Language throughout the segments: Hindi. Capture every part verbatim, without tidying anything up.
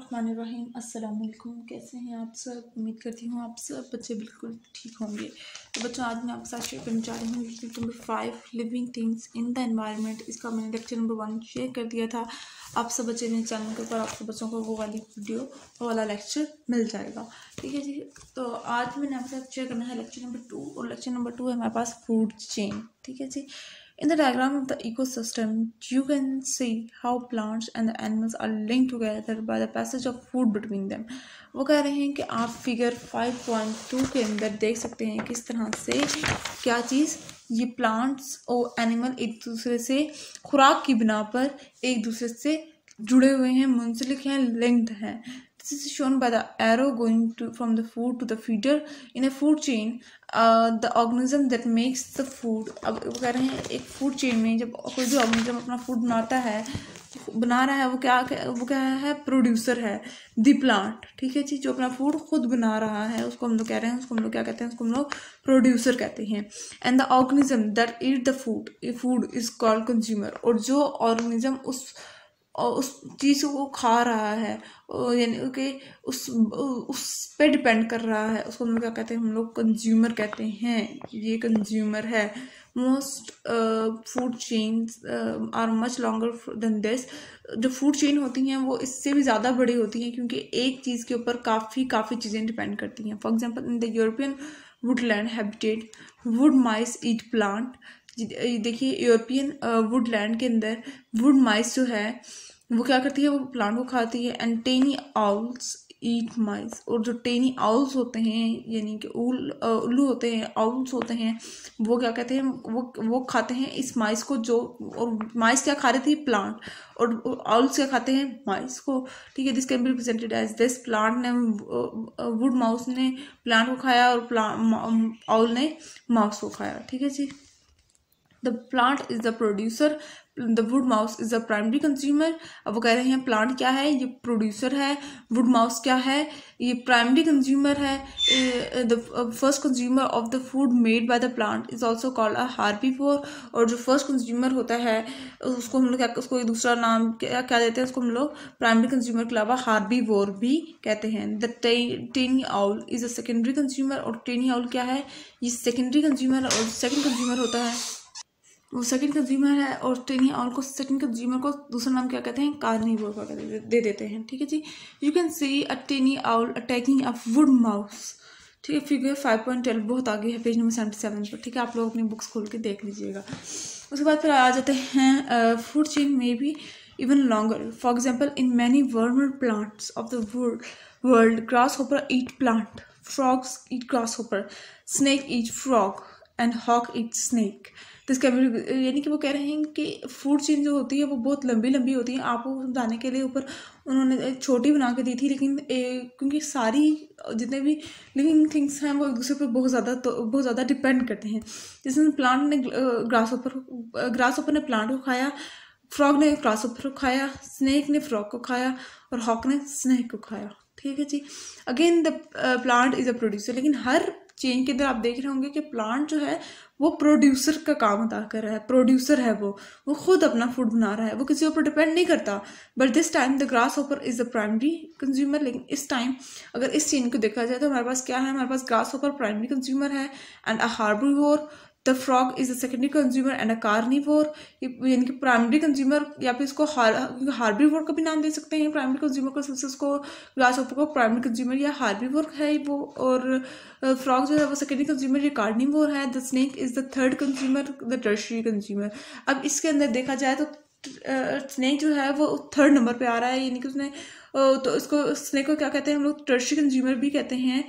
बिस्मिल्लाहिर्रहमानिर्रहीम। अस्सलाम वालेकुम। कैसे हैं आप सब? उम्मीद करती हूँ आप सब बच्चे बिल्कुल ठीक होंगे। तो बच्चों, आज मैं आपके साथ शेयर करने जा रही हूँ unit number five, living things in the environment. इसका मैंने लेक्चर नंबर वन शेयर कर दिया था। आप सब बच्चे मेरे चैनल के ऊपर आप सब बच्चों को वो वाली वीडियो वो वाला लेक्चर मिल जाएगा। ठीक है जी। तो आज मैंने आपके साथ शेयर करना है लेक्चर नंबर टू, और लेक्चर नंबर टू है हमारे पास फूड चेन। ठीक है जी। In the diagram of the ecosystem, you can see how plants and the animals are linked together by the passage of food between them. वो कह रहे हैं कि आप फिगर फाइव पॉइंट टू के अंदर देख सकते हैं किस तरह से क्या चीज़ ये प्लांट्स और एनिमल एक दूसरे से खुराक की बिना पर एक दूसरे से जुड़े हुए हैं, मुंसलिक हैं, लिंक्ड हैं। This is shown by the arrow going to from the food to the feeder in a food chain. Uh, the organism that makes the food. अब वो कह रहे हैं एक फूड चेन में जब कोई भी ऑर्गेनिज्म अपना फूड बनाता है बना रहा है वो क्या वो क्या है प्रोड्यूसर है, द प्लांट। ठीक है जी। जो अपना फूड खुद बना रहा है उसको हम लोग कह रहे हैं उसको हम लोग क्या कहते हैं उसको हम लोग प्रोड्यूसर कहते हैं। And the organism that eat the food food is called consumer. और जो ऑर्गेनिज्म उस और उस चीज़ को खा रहा है यानी कि उस उस पे डिपेंड कर रहा है उसको हम लोग क्या कहते हैं हम लोग कंज्यूमर कहते हैं। ये कंज्यूमर है। Most food chains are much longer than this. जो फूड चेन होती हैं वो इससे भी ज़्यादा बड़ी होती हैं क्योंकि एक चीज़ के ऊपर काफ़ी काफ़ी चीज़ें डिपेंड करती हैं। For example in the European woodland habitat wood mice eat plant. देखिए यूरोपियन वुडलैंड के अंदर वुड माइस जो है वो क्या करती है वो प्लांट को खाती है। And tawny owls eat mice. और जो टेनी आउल्स होते हैं यानी कि उल उल्लू होते हैं, आउल्स होते हैं, वो क्या कहते हैं वो वो खाते हैं इस माइस को। जो और माइस क्या खा रही थी प्लांट, और आउल्स क्या खाते हैं माइस को। ठीक है। This can be represented as this. Plant ने वुड माउस ने प्लांट को खाया और प्लांट आउल ने माउस को खाया। ठीक है जी। The plant is the producer, the wood mouse is the primary consumer. अब वो कह रहे हैं प्लांट क्या है ये प्रोड्यूसर है, वुड माउस क्या है ये प्राइमरी कंज्यूमर है। The first consumer of the food made by the plant is also called a herbivore. और जो फर्स्ट कंज्यूमर होता है उसको हम लोग क्या उसको दूसरा नाम क्या क्या देते हैं उसको हम लोग प्राइमरी कंज्यूमर के अलावा हार्बीवोर भी कहते हैं। The tawny owl is a secondary consumer. और टेनी आउल क्या है ये सेकेंडरी कंज्यूमर और सेकेंड कंज्यूमर होता है वो सेकंड कंज्यूमर है। और टेनी आउल को सेकंड कंज्यूमर को दूसरा नाम क्या कहते हैं कार्निवोर का कहते दे देते हैं। ठीक है जी। You can see a tawny owl attacking a wood mouse. ठीक है। फिगर फाइव पॉइंट ट्वेल्व बहुत आगे है पेज नंबर सेवेंटी सेवन पर। ठीक है। आप लोग अपनी बुक्स खोल के देख लीजिएगा। उसके बाद फिर आ जाते हैं फूड चेन में भी even longer. For example in many warmer plants of the world grasshopper eat plant, frogs eat grasshopper, snake eat frog and hawk eat snake. तो इसका यानी कि वो कह रहे हैं कि फूड चेन जो होती है वो बहुत लंबी लंबी होती है। आपको समझाने के लिए ऊपर उन्होंने छोटी बना के दी थी, लेकिन ए, क्योंकि सारी जितने भी लिविंग थिंग्स हैं वो एक दूसरे पर बहुत ज़्यादा तो बहुत ज़्यादा डिपेंड करते हैं। जिसमें प्लांट ने ग्रास ऊपर ग्रास ऊपर ने प्लांट को खाया, फ्रॉग ने ग्रास ऊपर को खाया, स्नेक ने फ्रॉग को खाया और हॉक ने स्नेक को खाया। ठीक है जी। Again the plant is a producer. लेकिन हर चेन के अंदर आप देख रहे होंगे कि प्लांट जो है वो प्रोड्यूसर का काम अदा कर रहा है। प्रोड्यूसर है वो वो खुद अपना फूड बना रहा है, वो किसी ऊपर डिपेंड नहीं करता। But this time the grasshopper is the primary consumer. लेकिन इस टाइम अगर इस चेन को देखा जाए तो हमारे पास क्या है हमारे पास ग्रास होपर प्राइमरी कंज्यूमर है and a herbivore. The frog is the secondary consumer and a carnivore. यानी कि प्राइमरी कंज्यूमर या फिर इसको हार्बीवोर का भी नाम दे सकते हैं। प्राइमरी कंज्यूमर को सबसे उसको ग्रास होपर को प्राइमरी कंज्यूमर या हार्बीवोर है वो, और फ्रॉग जो है वो सेकेंडरी कंज्यूमर या कार्निवोर है। The snake is the third consumer, the tertiary consumer. अब इसके अंदर देखा जाए तो स्नेक जो है वो थर्ड नंबर पे आ रहा है, यानी कि उसने तो इसको स्नेक को क्या कहते हैं हम लोग टर्शियरी कंज्यूमर भी कहते हैं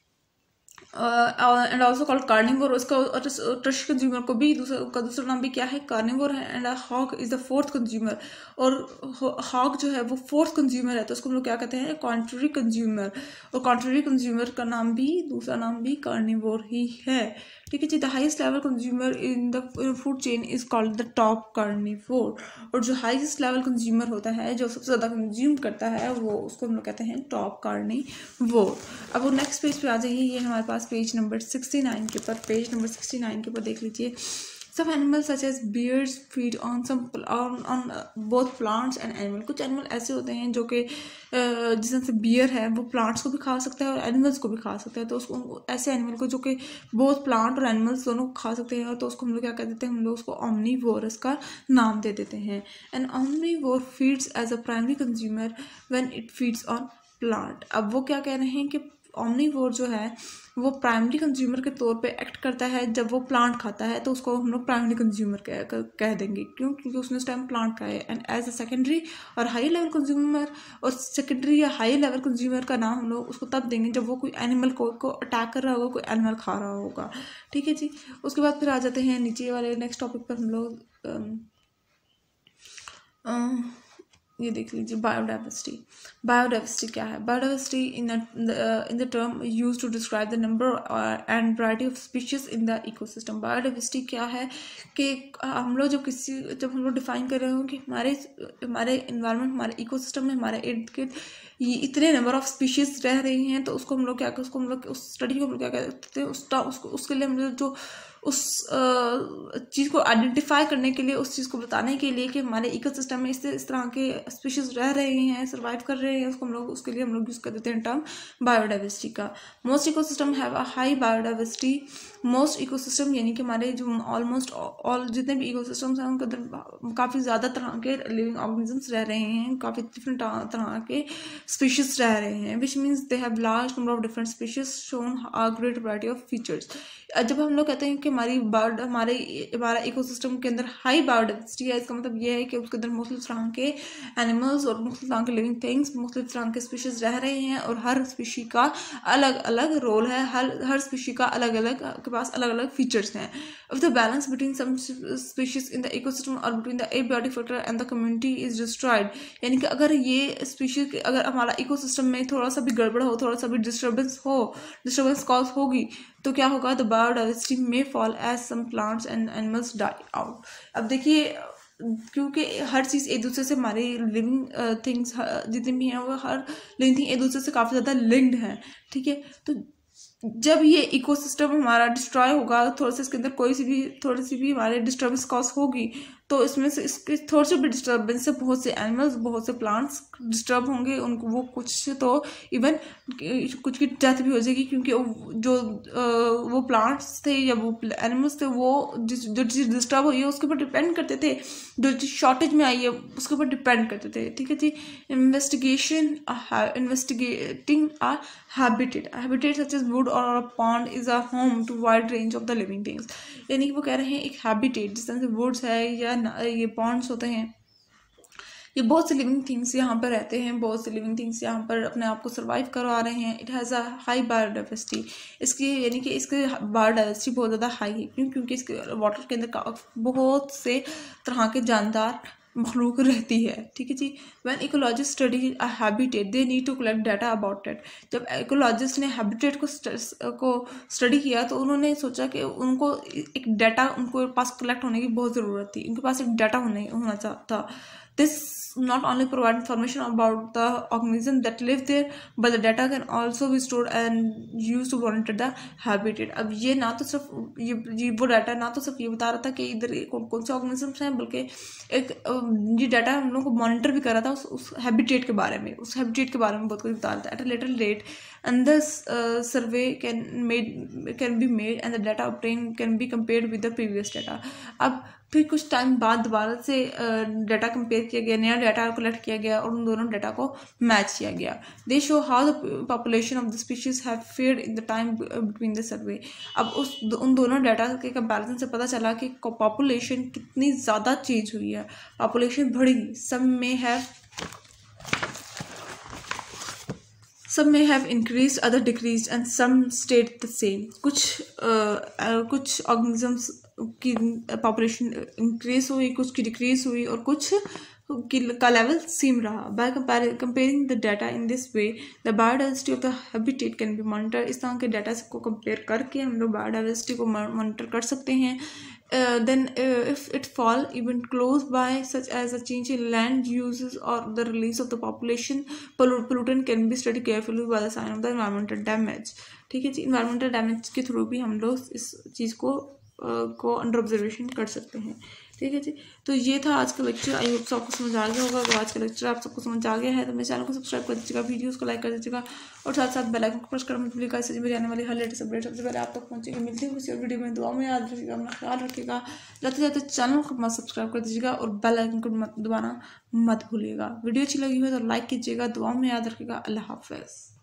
एंड ऑल्सो कॉल्ड कार्निवोर। उसका टर्शियरी कंज्यूमर को भी दूसरा का दूसरा नाम भी क्या है कार्निवोर है। And hawk is the fourth consumer. और हॉक जो है वो फोर्थ कंज्यूमर है तो उसको हम लोग क्या कहते हैं कॉन्ट्ररी कंज्यूमर। और कॉन्ट्ररी कंज्यूमर का नाम भी दूसरा नाम भी कार्निवोर ही है। ठीक है जी। The highest level consumer in the food chain is called the top carnivore. और जो हाईएस्ट लेवल कंज्यूमर होता है जो सबसे ज़्यादा कंज्यूम करता है वो उसको हम लोग कहते हैं टॉप कार्निवोर। अब वो नेक्स्ट पेज पे आ जाइए। ये हमारे पास पेज नंबर सिक्सटी नाइन के ऊपर पेज नंबर सिक्सटी नाइन के ऊपर देख लीजिए। Some animals such as bears feed on some on on both plants and animal. कुछ एनिमल ऐसे होते हैं जो कि जिस से बियर है वो प्लांट्स को भी खा सकता है और एनिमल्स को भी खा सकता है, तो उसको ऐसे एनिमल को जो कि बोथ प्लांट और एनिमल्स दोनों खा सकते हैं, तो उसको हम लोग क्या कहते हैं, हम लोग उसको omnivorous का नाम दे देते हैं. And omnivore feeds as a primary consumer when it feeds on plant. अब वो क्या कह रहे हैं कि omnivore जो है वो प्राइमरी कंज्यूमर के तौर पे एक्ट करता है जब वो प्लांट खाता है, तो उसको हम लोग प्राइमरी कंज्यूमर कह, कह देंगे. क्यों? क्योंकि उसने उस टाइम प्लांट खाया है. एंड एज अ सेकेंडरी और हाई लेवल कंज्यूमर, और सेकेंडरी या हाई लेवल कंज्यूमर का नाम हम लोग उसको तब देंगे जब वो कोई एनिमल को को अटैक कर रहा होगा, कोई एनिमल खा रहा होगा. ठीक है जी. उसके बाद फिर आ जाते हैं नीचे वाले नेक्स्ट टॉपिक पर. हम लोग ये देख लीजिए बायोडाइवर्सिटी. बायोडाइवर्सिटी क्या है? Biodiversity in in the term use to describe the number and variety of species in the ecosystem. Biodiversity क्या है कि हम लोग जब किसी जब हम लोग डिफाइन कर रहे हो कि हमारे हमारे इन्वायरमेंट, हमारे इकोसिस्टम में, हमारे इर्द गिर्द ये इतने नंबर ऑफ स्पीशीज रह रही हैं, तो उसको हम लोग क्या उसको हम लोग उस स्टडी को हम लोग क्या कहते हैं, उस उसको उसके लिए हम लोग जो उस चीज़ को आइडेंटिफाई करने के लिए, उस चीज़ को बताने के लिए कि हमारे इकोसिस्टम में इस इस तरह के स्पीशीज रह रहे हैं, सर्वाइव कर रहे हैं, उसको हम लोग उसके लिए हम लोग यूज़ कर देते हैं टर्म बायोडाइवर्सिटी का. Most ecosystem have a high biodiversity. Most ecosystem यानी कि हमारे जो ऑलमोस्ट ऑल जितने भी इकोसिस्टम्स हैं उनके अंदर काफ़ी ज़्यादा तरह के लिविंग ऑर्गेनिजम्स रह रहे हैं, काफ़ी डिफरेंट तरह के स्पीशीज रह रहे हैं, which means they have large number of different species shown a great variety of features. जब हम लोग कहते हैं कि हमारी बायो हमारे हमारा इकोसिस्टम के अंदर हाई बायोडाइवर्सिटी है, इसका मतलब ये है कि उसके अंदर मुख्तलिफ तरह के एनिमल्स और मुख्तलिफ तरह के लिविंग थिंग्स, मुख्तलिफ तरह के स्पीशीज रह रहे हैं, और हर स्पीशी का अलग अलग रोल है, हर हर स्पीशी का अलग अलग के पास अलग अलग फीचर्स हैं. If the balance between some species in the ecosystem or between the abiotic factor and the community is destroyed, यानी कि अगर ये स्पीशीज अगर हमारा इकोसिस्टम में थोड़ा सा भी गड़बड़ हो, थोड़ा सा भी डिस्टर्बेंस हो, डिस्टर्बेंस कॉज होगी, तो क्या होगा? The biodiversity may fall as some plants and animals die out. अब देखिए, क्योंकि हर चीज़ एक दूसरे से, हमारे लिविंग थिंग्स जितने भी हैं वो हर लिविंग थिंग एक दूसरे से काफ़ी ज़्यादा लिंक्ड हैं. ठीक है. तो जब ये इकोसिस्टम हमारा डिस्ट्रॉय होगा, थोड़ा सा इसके अंदर कोई सी भी थोड़ी सी भी हमारे डिस्टर्बेंस कॉज होगी, तो इसमें से इसके थोड़ी सी भी डिस्टर्बेंस से बहुत से एनिमल्स, बहुत से प्लांट्स डिस्टर्ब होंगे. उनको वो कुछ तो इवन कुछ की डेथ भी हो जाएगी, क्योंकि जो वो प्लांट्स थे या वो एनिमल्स थे, वो जिस जो चीज़ डिस्टर्ब हुई है उसके ऊपर डिपेंड करते थे, जो चीज़ शॉर्टेज में आई है उसके ऊपर डिपेंड करते थे. ठीक है जी. Investigation investigating a habitat. Habitat such as wood or pond is a home to wide range of the living things. यानी कि वो कह रहे हैं एक हैबिटेट, जिस तरह से वुड्स है या ये पॉन्ड्स होते हैं, ये बहुत से लिविंग थिंग्स यहाँ पर रहते हैं, बहुत से लिविंग थिंग्स यहाँ पर अपने आप को सर्वाइव करवा रहे हैं. It has a high biodiversity. इसकी यानी कि इसके बायोडाइवर्सिटी बहुत ज़्यादा हाई है. क्यों? क्योंकि इसके वाटर के अंदर बहुत से तरह के जानदार मखलूक रहती है. ठीक है जी. When ecologist study a habitat they need to collect data about it. जब इकोलॉजिस्ट ने हैबिटेट को को स्टडी किया, तो उन्होंने सोचा कि उनको एक डाटा उनको पास कलेक्ट होने की बहुत ज़रूरत थी, उनके पास एक डाटा होने होना था. This not only provide information about the organism that live there, but the data can also be stored and used to monitor the habitat. अब ये ना तो सिर्फ ये, ये वो डाटा ना तो सिर्फ ये बता रहा था कि इधर कौन कौन से ऑर्गेनिजम्स हैं, बल्कि एक ये डाटा हम लोग को मॉनिटर भी कर रहा था उस उस हैबिटेट के बारे में, उस हैबिटेट के बारे में बहुत कुछ बता रहा था. At a later date and this uh, survey can made can be made and the data obtained can be compared with the previous data. अब फिर कुछ टाइम बाद दोबारा से डाटा कंपेयर किया गया, नया डाटा कलेक्ट किया गया और उन दोनों डाटा को मैच किया गया. They show how the population of the species have fared in the time between the survey. अब उस उन दोनों डाटा के कंपैरिजन से पता चला कि पॉपुलेशन कितनी ज़्यादा चेंज हुई है, पॉपुलेशन बढ़ी. सब में है Some may have increased, other decreased, and some stayed the same. कुछ uh, uh, कुछ organisms की पॉपुलेशन इंक्रीज हुई, कुछ की डिक्रीज हुई और कुछ की का लेवल सेम रहा. By comparing the data in this way, the biodiversity of the habitat can be monitored. इस तरह के डाटा को कंपेयर करके हम लोग बायोडाइवर्सिटी को मॉनिटर कर सकते हैं. Uh, then uh, if it fall even close by, such as a change in land uses or the release of the population pollutant, can be studied carefully by the sign of the environmental damage. ठीक है जी. environmental damage के थ्रू भी हम लोग इस चीज़ को को अंडर ऑब्जर्वेशन कर सकते हैं। ठीक है जी, तो ये था आज का लेक्चर। आई होप आपको समझ आ गया होगा। अगर आज का लेक्चर आप सबको समझ आ गया है तो मेरे चैनल को सब्सक्राइब कर दीजिएगा, वीडियोस को लाइक कर दीजिएगा और साथ साथ बेल आइकन को प्रेस करना मत भूलिएगा। इससे मेरी आने वाली हर लेटेस्ट अपडेट सबसे पहले आप तक पहुंचेगी। मिलती है किसी और वीडियो में। दुआ में याद रखिएगा, अपना ख्याल रखिएगा। जाते जाते चैनल को मत सब्सक्राइब कर दीजिएगा और बेल आइकन को मत दबाना मत भूलिएगा। वीडियो अच्छी लगी हो तो लाइक कीजिएगा। दुआ में याद रखिएगा। अल्लाह हाफिज़।